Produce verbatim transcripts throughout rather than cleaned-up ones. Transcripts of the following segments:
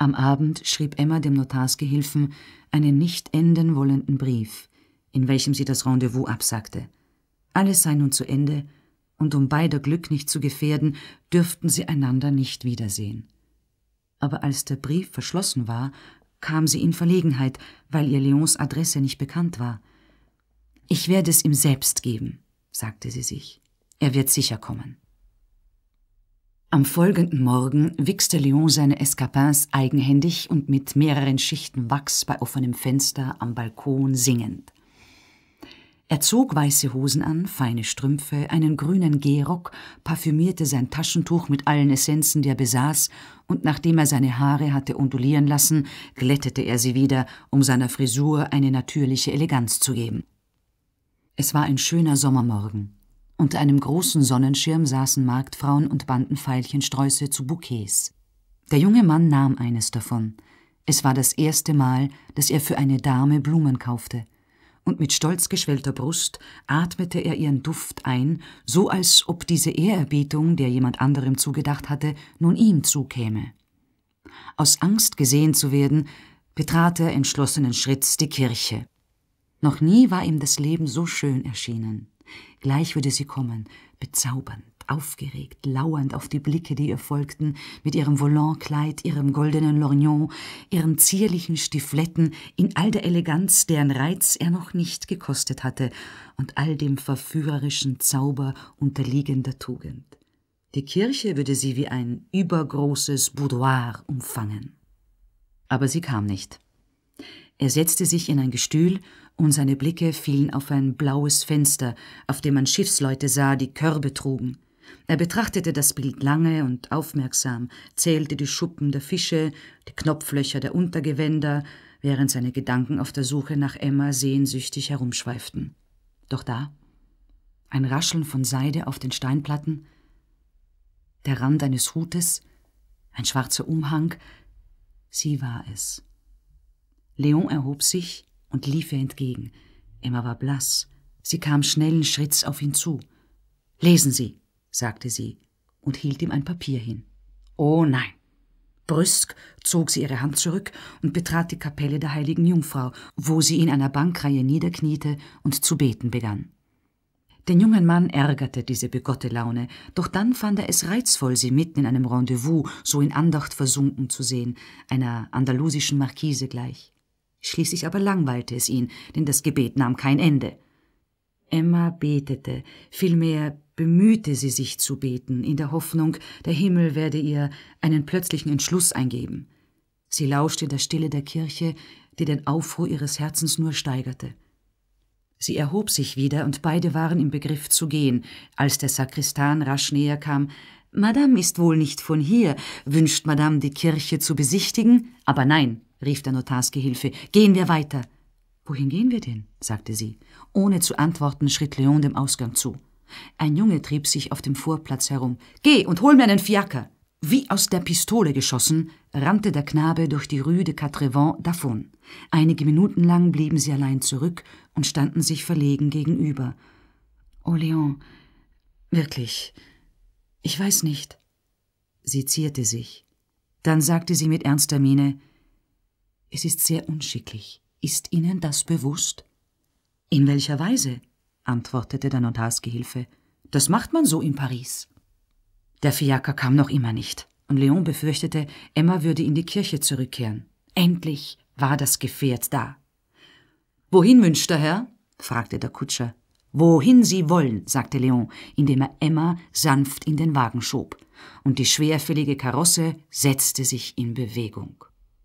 Am Abend schrieb Emma dem Notarsgehilfen einen nicht enden wollenden Brief, in welchem sie das Rendezvous absagte. Alles sei nun zu Ende, und um beider Glück nicht zu gefährden, dürften sie einander nicht wiedersehen. Aber als der Brief verschlossen war, kam sie in Verlegenheit, weil ihr Léons Adresse nicht bekannt war. »Ich werde es ihm selbst geben«, sagte sie sich. »Er wird sicher kommen.« Am folgenden Morgen wichste Léon seine Escarpins eigenhändig und mit mehreren Schichten Wachs bei offenem Fenster am Balkon singend. Er zog weiße Hosen an, feine Strümpfe, einen grünen Gehrock, parfümierte sein Taschentuch mit allen Essenzen, die er besaß, und nachdem er seine Haare hatte ondulieren lassen, glättete er sie wieder, um seiner Frisur eine natürliche Eleganz zu geben. Es war ein schöner Sommermorgen. Unter einem großen Sonnenschirm saßen Marktfrauen und banden Veilchensträuße zu Bouquets. Der junge Mann nahm eines davon. Es war das erste Mal, dass er für eine Dame Blumen kaufte. Und mit stolz geschwellter Brust atmete er ihren Duft ein, so als ob diese Ehrerbietung, der jemand anderem zugedacht hatte, nun ihm zukäme. Aus Angst, gesehen zu werden, betrat er entschlossenen Schritts die Kirche. Noch nie war ihm das Leben so schön erschienen. Gleich würde sie kommen, bezaubernd, aufgeregt, lauernd auf die Blicke, die ihr folgten, mit ihrem Volantkleid, ihrem goldenen Lorgnon, ihren zierlichen Stiefeletten, in all der Eleganz, deren Reiz er noch nicht gekostet hatte, und all dem verführerischen Zauber unterliegender Tugend. Die Kirche würde sie wie ein übergroßes Boudoir umfangen. Aber sie kam nicht. Er setzte sich in ein Gestühl, und seine Blicke fielen auf ein blaues Fenster, auf dem man Schiffsleute sah, die Körbe trugen. Er betrachtete das Bild lange und aufmerksam, zählte die Schuppen der Fische, die Knopflöcher der Untergewänder, während seine Gedanken auf der Suche nach Emma sehnsüchtig herumschweiften. Doch da, ein Rascheln von Seide auf den Steinplatten, der Rand eines Hutes, ein schwarzer Umhang, sie war es. Léon erhob sich und lief ihr entgegen. Emma war blass. Sie kam schnellen Schritts auf ihn zu. »Lesen Sie«, sagte sie und hielt ihm ein Papier hin. »Oh nein!« Brüsk zog sie ihre Hand zurück und betrat die Kapelle der heiligen Jungfrau, wo sie in einer Bankreihe niederkniete und zu beten begann. Den jungen Mann ärgerte diese bigotte Laune, doch dann fand er es reizvoll, sie mitten in einem Rendezvous so in Andacht versunken zu sehen, einer andalusischen Marquise gleich. Schließlich aber langweilte es ihn, denn das Gebet nahm kein Ende. Emma betete, vielmehr bemühte sie sich zu beten, in der Hoffnung, der Himmel werde ihr einen plötzlichen Entschluss eingeben. Sie lauschte der Stille der Kirche, die den Aufruhr ihres Herzens nur steigerte. Sie erhob sich wieder, und beide waren im Begriff zu gehen, als der Sakristan rasch näher kam. »Madame ist wohl nicht von hier. Wünscht Madame, die Kirche zu besichtigen?« »Aber nein«, rief der Notarsgehilfe, »gehen wir weiter.« »Wohin gehen wir denn?« sagte sie. Ohne zu antworten schritt Léon dem Ausgang zu. Ein Junge trieb sich auf dem Vorplatz herum. »Geh und hol mir einen Fiaker!« Wie aus der Pistole geschossen, rannte der Knabe durch die Rue de Quatre-Vents davon. Einige Minuten lang blieben sie allein zurück und standen sich verlegen gegenüber. »Oh, Léon, wirklich, ich weiß nicht.« Sie zierte sich. Dann sagte sie mit ernster Miene, »Es ist sehr unschicklich. Ist Ihnen das bewusst?« »In welcher Weise?« antwortete der Notarsgehilfe. »Das macht man so in Paris.« Der Fiaker kam noch immer nicht, und Léon befürchtete, Emma würde in die Kirche zurückkehren. Endlich war das Gefährt da. »Wohin wünscht der Herr?« fragte der Kutscher. »Wohin Sie wollen«, sagte Léon, indem er Emma sanft in den Wagen schob, und die schwerfällige Karosse setzte sich in Bewegung.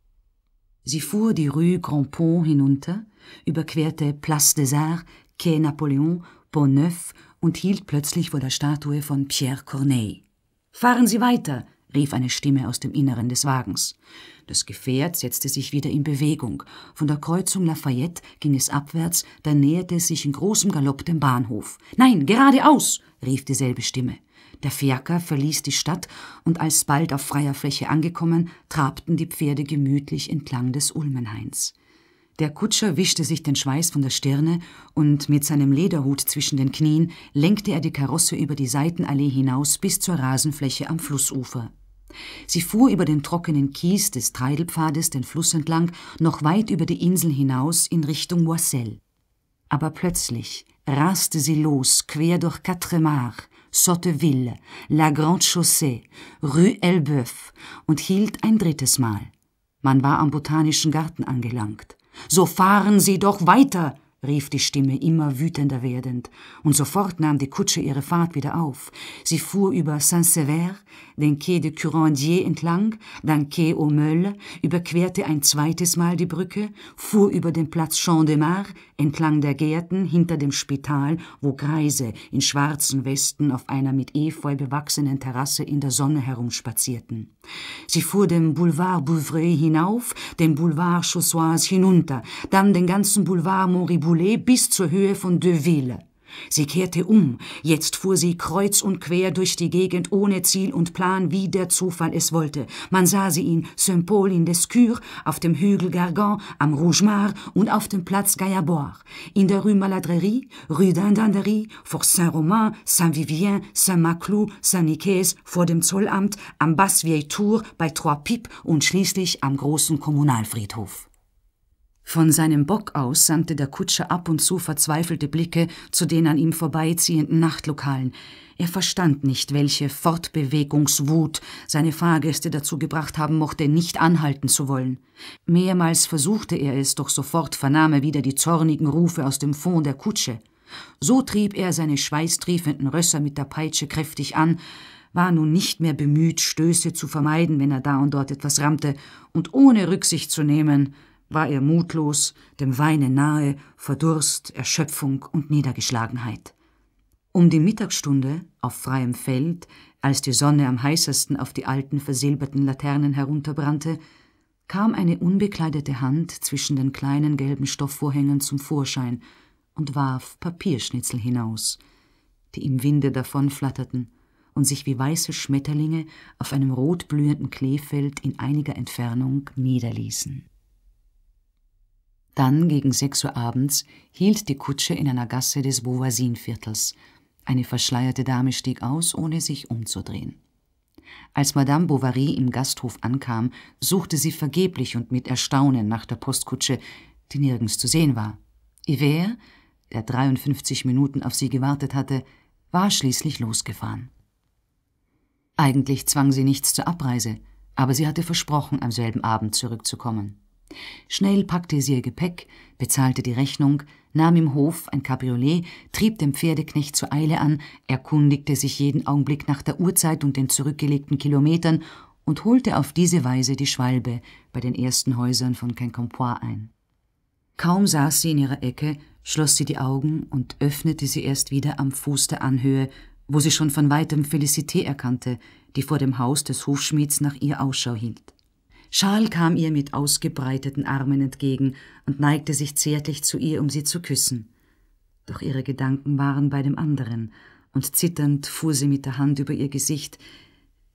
Sie fuhr die Rue Grand Pont hinunter, überquerte Place des Arts, Quai Napoléon, Pont Neuf und hielt plötzlich vor der Statue von Pierre Corneille. »Fahren Sie weiter«, rief eine Stimme aus dem Inneren des Wagens. Das Gefährt setzte sich wieder in Bewegung. Von der Kreuzung Lafayette ging es abwärts, dann näherte es sich in großem Galopp dem Bahnhof. »Nein, geradeaus«, rief dieselbe Stimme. Der Fiaker verließ die Stadt, und alsbald auf freier Fläche angekommen, trabten die Pferde gemütlich entlang des Ulmenhains. Der Kutscher wischte sich den Schweiß von der Stirne, und mit seinem Lederhut zwischen den Knien lenkte er die Karosse über die Seitenallee hinaus bis zur Rasenfläche am Flussufer. Sie fuhr über den trockenen Kies des Treidelpfades den Fluss entlang, noch weit über die Insel hinaus in Richtung Moisselles. Aber plötzlich raste sie los, quer durch Quatremares, Sotteville, La Grande Chaussée, Rue Elbeuf und hielt ein drittes Mal. Man war am Botanischen Garten angelangt. »So fahren Sie doch weiter!« rief die Stimme, immer wütender werdend, und sofort nahm die Kutsche ihre Fahrt wieder auf. Sie fuhr über Saint-Sever, den Quai de Curandier entlang, dann Quai aux Meules, überquerte ein zweites Mal die Brücke, fuhr über den Platz Champ de Mars, entlang der Gärten hinter dem Spital, wo Greise in schwarzen Westen auf einer mit Efeu bewachsenen Terrasse in der Sonne herumspazierten. Sie fuhr den Boulevard Bouvray hinauf, den Boulevard Chaussoise hinunter, dann den ganzen Boulevard Moriboulet bis zur Höhe von Deauville. Sie kehrte um, jetzt fuhr sie kreuz und quer durch die Gegend ohne Ziel und Plan, wie der Zufall es wollte. Man sah sie in Saint-Paul-in-Lescure, auf dem Hügel Gargan, am Rougemar und auf dem Platz Gaillard-Bois, in der Rue Maladrerie, Rue d'Indanderie, vor Saint-Romain, Saint-Vivien, Saint-Maclou, Saint-Nicaise, vor dem Zollamt, am Basse-Vieille-Tour, bei Trois-Pipes und schließlich am großen Kommunalfriedhof. Von seinem Bock aus sandte der Kutscher ab und zu verzweifelte Blicke zu den an ihm vorbeiziehenden Nachtlokalen. Er verstand nicht, welche Fortbewegungswut seine Fahrgäste dazu gebracht haben mochte, nicht anhalten zu wollen. Mehrmals versuchte er es, doch sofort vernahm er wieder die zornigen Rufe aus dem Fond der Kutsche. So trieb er seine schweißtriefenden Rösser mit der Peitsche kräftig an, war nun nicht mehr bemüht, Stöße zu vermeiden, wenn er da und dort etwas rammte, und ohne Rücksicht zu nehmen, war er mutlos, dem Weine nahe, vor Durst, Erschöpfung und Niedergeschlagenheit. Um die Mittagsstunde, auf freiem Feld, als die Sonne am heißesten auf die alten versilberten Laternen herunterbrannte, kam eine unbekleidete Hand zwischen den kleinen gelben Stoffvorhängen zum Vorschein und warf Papierschnitzel hinaus, die im Winde davonflatterten und sich wie weiße Schmetterlinge auf einem rotblühenden Kleefeld in einiger Entfernung niederließen. Dann, gegen sechs Uhr abends, hielt die Kutsche in einer Gasse des Beauvoisine-Viertels. Eine verschleierte Dame stieg aus, ohne sich umzudrehen. Als Madame Bovary im Gasthof ankam, suchte sie vergeblich und mit Erstaunen nach der Postkutsche, die nirgends zu sehen war. Hivert, der dreiundfünfzig Minuten auf sie gewartet hatte, war schließlich losgefahren. Eigentlich zwang sie nichts zur Abreise, aber sie hatte versprochen, am selben Abend zurückzukommen. Schnell packte sie ihr Gepäck, bezahlte die Rechnung, nahm im Hof ein Cabriolet, trieb den Pferdeknecht zur Eile an, erkundigte sich jeden Augenblick nach der Uhrzeit und den zurückgelegten Kilometern und holte auf diese Weise die Schwalbe bei den ersten Häusern von Quincampoix ein. Kaum saß sie in ihrer Ecke, schloss sie die Augen und öffnete sie erst wieder am Fuß der Anhöhe, wo sie schon von weitem Félicité erkannte, die vor dem Haus des Hufschmieds nach ihr Ausschau hielt. Charles kam ihr mit ausgebreiteten Armen entgegen und neigte sich zärtlich zu ihr, um sie zu küssen. Doch ihre Gedanken waren bei dem anderen, und zitternd fuhr sie mit der Hand über ihr Gesicht,